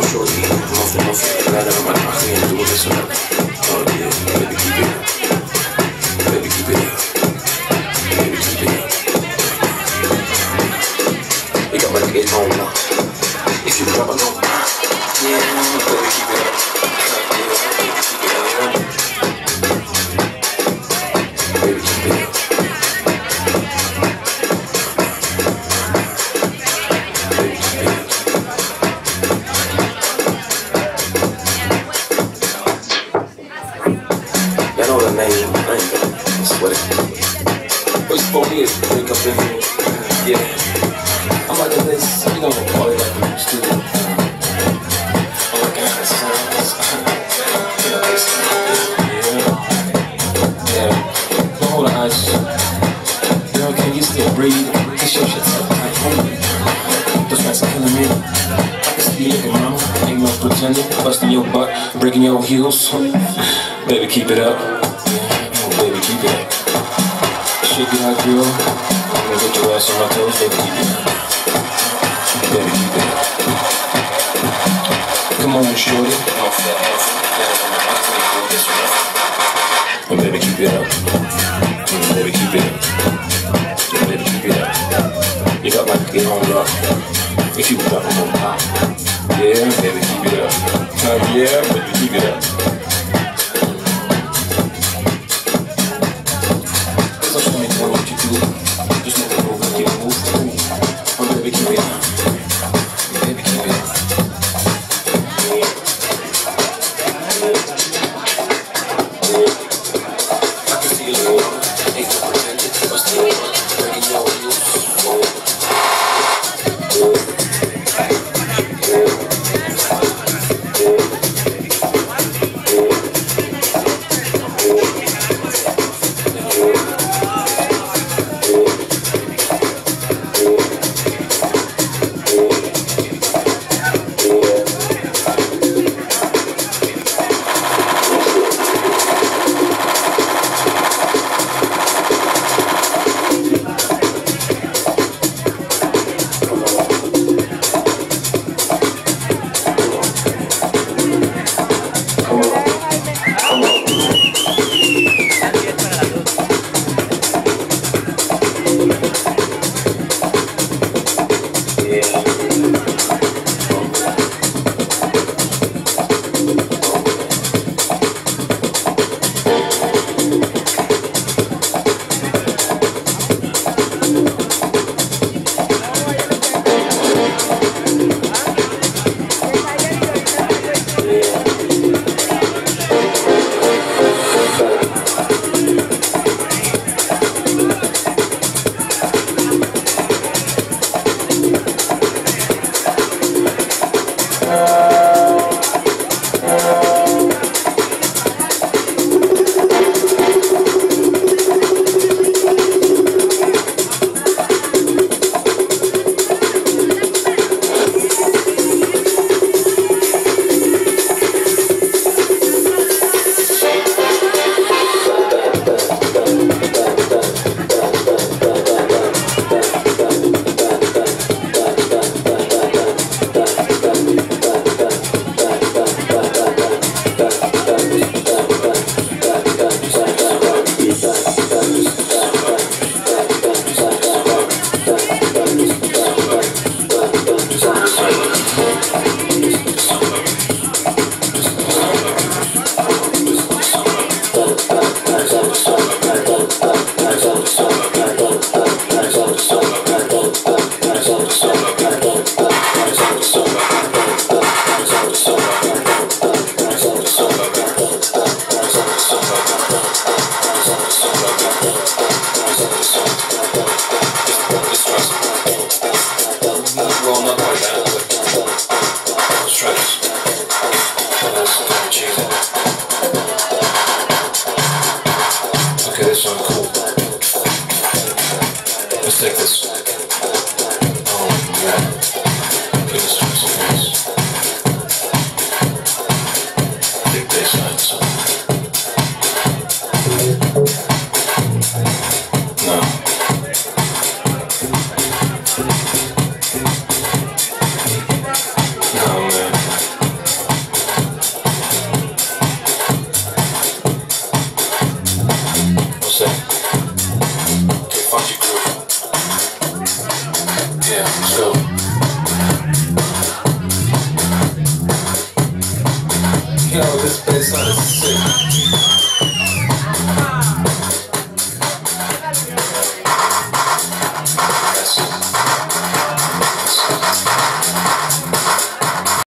shorty, muffin, glad that I'm out here and doing this one. Oh yeah, baby, keep it up. Baby, keep it up. Baby, keep it up. We got my niggas home now. If you grab a no, yeah, baby, keep it up. Yeah, baby, keep it up. Baby, keep it up. Wake up in here, yeah. I'm like this, you know, party like in the studio. I'm like, I sounds, you know, this, yeah. Don't hold the eyes. Girl, can you still breathe? This your shit's up like home. Those nights are killing me. I can see you looking, mama. Ain't no pretending. Busting your butt, breaking your heels. Baby, keep it up. Oh, baby, keep it up. Shake it out, girl. I'm gonna get your ass on my toes, baby, keep it up. Baby, keep it up. Come on, shorty. Oh, baby, keep it up. Baby, keep it up. Baby, keep it up. You got my get on up. If you got me on pop. Yeah, baby, keep it up. Yeah, baby, keep it up. What you do, just make it move, make it move. Oh, baby, keep it up. Baby, keep it up. I can see you little mama. Ain't no pretending. What's the over? Breaking your heels. Okay, this song cool. Let's take this. Oh yeah. Okay, this one's nice. Big bass line song. No. No, man. say? Okay, find your groove. Yeah, let's go. Yo, this bass line is sick.